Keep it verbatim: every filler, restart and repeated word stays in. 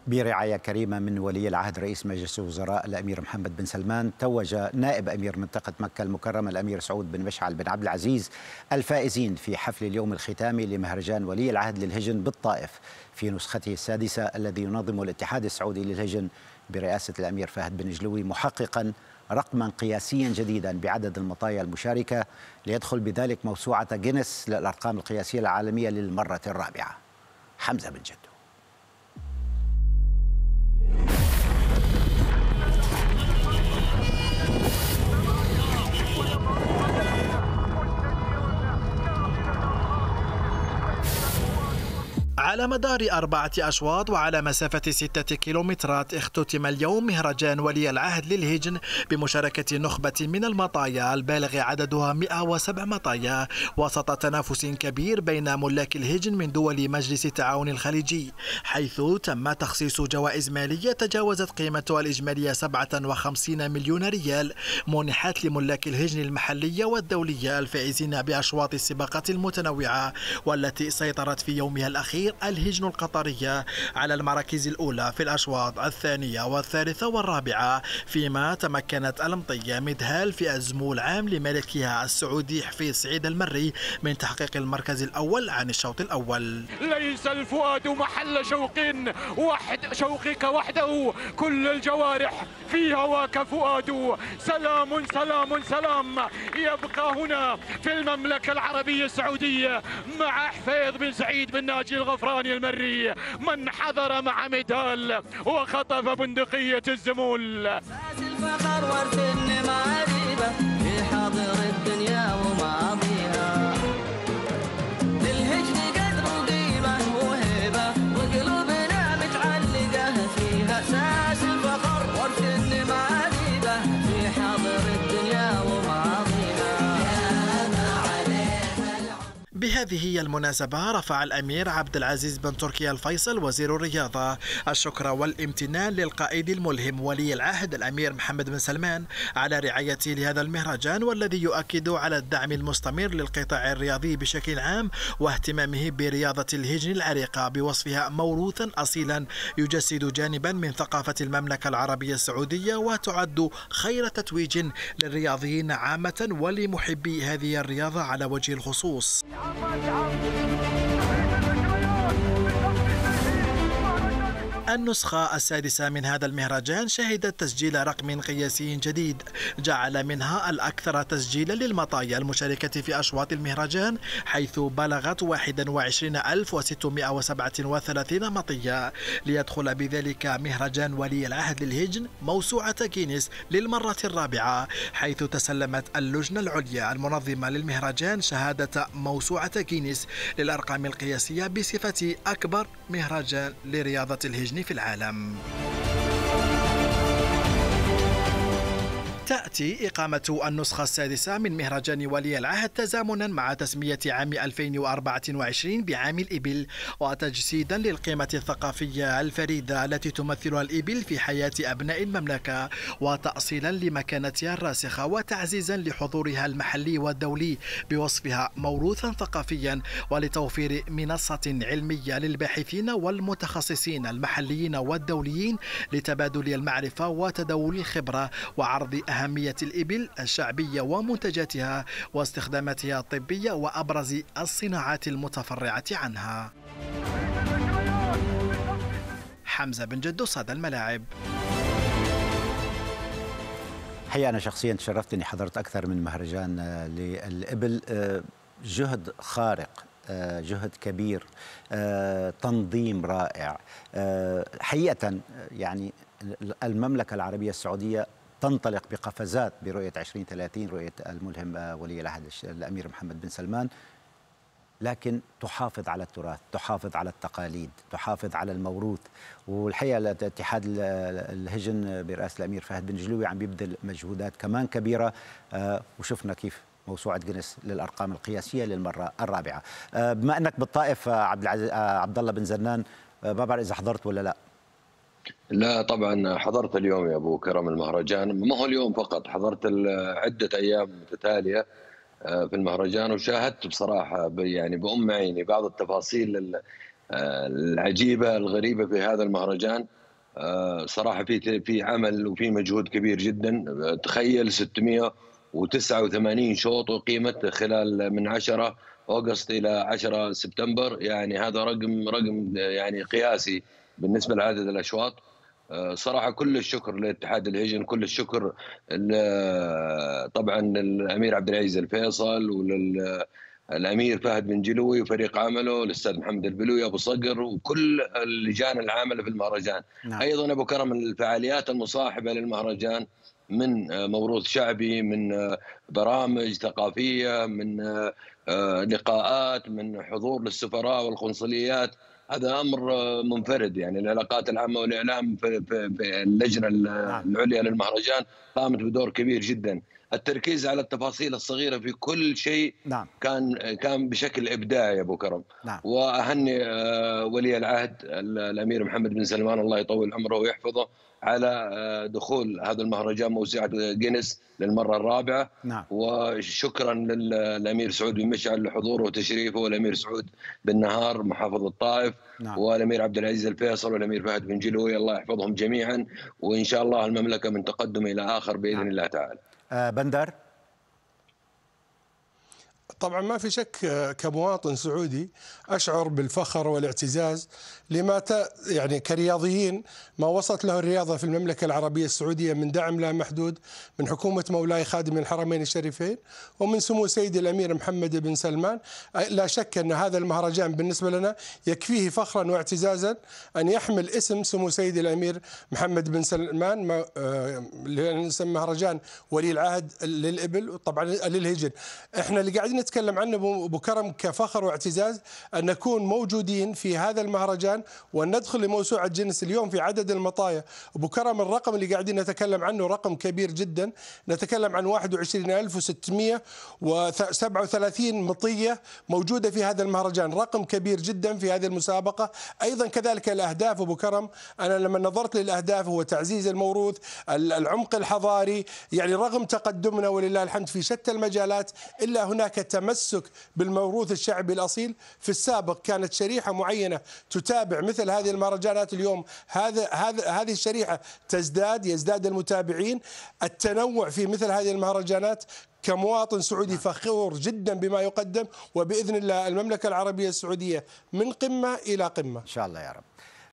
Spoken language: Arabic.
برعاية كريمة من ولي العهد رئيس مجلس الوزراء الأمير محمد بن سلمان، توج نائب أمير منطقة مكة المكرمة الأمير سعود بن مشعل بن عبد العزيز الفائزين في حفل اليوم الختامي لمهرجان ولي العهد للهجن بالطائف في نسخته السادسة الذي ينظمه الاتحاد السعودي للهجن برئاسة الأمير فهد بن جلوي، محققا رقما قياسيا جديدا بعدد المطايا المشاركة ليدخل بذلك موسوعة جينيس للأرقام القياسية العالمية للمرة الرابعة. حمزة بن جدو. على مدار أربعة أشواط وعلى مسافة ستة كيلومترات اختتم اليوم مهرجان ولي العهد للهجن بمشاركة نخبة من المطايا البالغ عددها مئة وسبع مطايا، وسط تنافس كبير بين ملاك الهجن من دول مجلس التعاون الخليجي، حيث تم تخصيص جوائز مالية تجاوزت قيمتها الإجمالية سبعة وخمسين مليون ريال منحت لملاك الهجن المحلية والدولية الفائزين بأشواط السباقات المتنوعة، والتي سيطرت في يومها الأخير الهجن القطرية على المراكز الأولى في الأشواط الثانية والثالثة والرابعة، فيما تمكنت المطية مدهال في الزمو العام لملكها السعودي حفيظ سعيد المري من تحقيق المركز الأول عن الشوط الأول. ليس الفؤاد محل شوق وحد شوقك وحده، كل الجوارح في هواك فؤاد، سلام سلام سلام يبقى هنا في المملكة العربية السعودية مع حفيظ بن سعيد بن ناجي الغفراني المري، من حضر مع مدال وخطف بندقية الزمول. الفخر ورث المعاريبة في حاضر الدنيا وماضيها، للهجن قدر وقيمة وهيبة وقلوبنا متعلقة فيها، اساس الفخر ورث المعاريبة في حاضر الدنيا وماضيها. بهذه هي المناسبة رفع الأمير عبد العزيز بن تركي الفيصل وزير الرياضة الشكر والامتنان للقائد الملهم ولي العهد الأمير محمد بن سلمان على رعايته لهذا المهرجان، والذي يؤكد على الدعم المستمر للقطاع الرياضي بشكل عام واهتمامه برياضة الهجن العريقة بوصفها موروثا أصيلا يجسد جانبا من ثقافة المملكة العربية السعودية، وتعد خير تتويج للرياضيين عامة ولمحبي هذه الرياضة على وجه الخصوص. النسخة السادسة من هذا المهرجان شهدت تسجيل رقم قياسي جديد جعل منها الأكثر تسجيلا للمطايا المشاركة في أشواط المهرجان، حيث بلغت واحد وعشرين ألف وستمئة وسبعة وثلاثين مطية، ليدخل بذلك مهرجان ولي العهد للهجن موسوعة جينيس للمرة الرابعة، حيث تسلمت اللجنة العليا المنظمة للمهرجان شهادة موسوعة جينيس للأرقام القياسية بصفة أكبر مهرجان لرياضة الهجن في العالم. تأتي إقامة النسخة السادسة من مهرجان ولي العهد تزامنا مع تسمية عام ألفين وأربعة وعشرين بعام الإبل، وتجسيدا للقيمة الثقافية الفريدة التي تمثلها الإبل في حياة أبناء المملكة، وتأصيلا لمكانتها الراسخة وتعزيزا لحضورها المحلي والدولي بوصفها موروثا ثقافيا، ولتوفير منصة علمية للباحثين والمتخصصين المحليين والدوليين لتبادل المعرفة وتداول الخبرة وعرض أهمية الإبل الشعبية ومنتجاتها واستخداماتها الطبية وأبرز الصناعات المتفرعة عنها. حمزة بن جدو، صدى الملاعب. حقيقة أنا شخصيا تشرفت أني حضرت أكثر من مهرجان للإبل، جهد خارق، جهد كبير، تنظيم رائع. حقيقة يعني المملكة العربية السعودية تنطلق بقفزات برؤية عشرين ثلاثين، رؤية الملهم ولي العهد الأمير محمد بن سلمان، لكن تحافظ على التراث، تحافظ على التقاليد، تحافظ على الموروث. والحقيقة اتحاد الهجن برئاسة الأمير فهد بن جلوي عم بيبذل مجهودات كمان كبيرة، وشفنا كيف موسوعة جينيس للأرقام القياسية للمرة الرابعة. بما أنك بالطائف عبد العزيز عبد الله بن زنان، ما بعرف إذا حضرت ولا لا. لا طبعا حضرت اليوم يا ابو كرم المهرجان، ما هو اليوم فقط، حضرت عده ايام متتاليه في المهرجان، وشاهدت بصراحه يعني بأم عيني بعض التفاصيل العجيبة الغريبة في هذا المهرجان صراحة في في عمل وفي مجهود كبير جدا. تخيل ستمئة وتسعة وثمانين شوط أقيمت خلال من عشرة أغسطس إلى عشرة سبتمبر، يعني هذا رقم رقم يعني قياسي بالنسبة لعدد الأشواط. صراحة كل الشكر لاتحاد الهجن، كل الشكر طبعا للأمير عبد العزيز الفيصل وللأمير فهد بن جلوي وفريق عمله، الأستاذ محمد البلوي أبو صقر وكل اللجان العاملة في المهرجان. نعم. أيضا أبو كرم الفعاليات المصاحبة للمهرجان من موروث شعبي، من برامج ثقافية، من لقاءات، من حضور للسفراء والقنصليات، هذا امر منفرد. يعني العلاقات العامه والاعلام في, في, في اللجنه العليا للمهرجان قامت بدور كبير جدا. التركيز على التفاصيل الصغيره في كل شيء نعم. كان كان بشكل ابداعي يا ابو كرم. نعم. واهني ولي العهد الامير محمد بن سلمان الله يطول عمره ويحفظه على دخول هذا المهرجان موسوعة جينيس للمرة الرابعة. نعم. وشكرا للأمير سعود بن مشعل لحضوره وتشريفه، والأمير سعود بن نهار محافظ الطائف. نعم. والأمير عبد العزيز الفيصل والأمير فهد بن جلوي، الله يحفظهم جميعا، وإن شاء الله المملكة من تقدم إلى آخر بإذن نعم. الله تعالى. آه بندر. طبعا ما في شك كمواطن سعودي أشعر بالفخر والاعتزاز لما يعني كرياضيين ما وصلت له الرياضة في المملكة العربية السعودية من دعم لا محدود من حكومة مولاي خادم الحرمين الشريفين ومن سمو سيدي الأمير محمد بن سلمان. لا شك أن هذا المهرجان بالنسبة لنا يكفيه فخرا واعتزازا أن يحمل اسم سمو سيدي الأمير محمد بن سلمان، اسم مهرجان ولي العهد للإبل طبعا للهجن. احنا اللي قاعدين نتكلم عنه ابو كرم كفخر واعتزاز ان نكون موجودين في هذا المهرجان وان ندخل لموسوعه جينيس اليوم في عدد المطايا. ابو كرم الرقم اللي قاعدين نتكلم عنه رقم كبير جدا، نتكلم عن واحد وعشرين ألف وستمئة وسبعة وثلاثين مطيه موجوده في هذا المهرجان، رقم كبير جدا في هذه المسابقه. ايضا كذلك الاهداف ابو كرم، انا لما نظرت للاهداف هو تعزيز الموروث، العمق الحضاري، يعني رغم تقدمنا ولله الحمد في شتى المجالات الا هناك تمسك بالموروث الشعبي الأصيل. في السابق كانت شريحة معينة تتابع مثل هذه المهرجانات، اليوم هذا هذا هذه الشريحة تزداد، يزداد المتابعين. التنوع في مثل هذه المهرجانات كمواطن سعودي فخور جدا بما يقدم، وبإذن الله المملكة العربية السعودية من قمة إلى قمة إن شاء الله يا رب.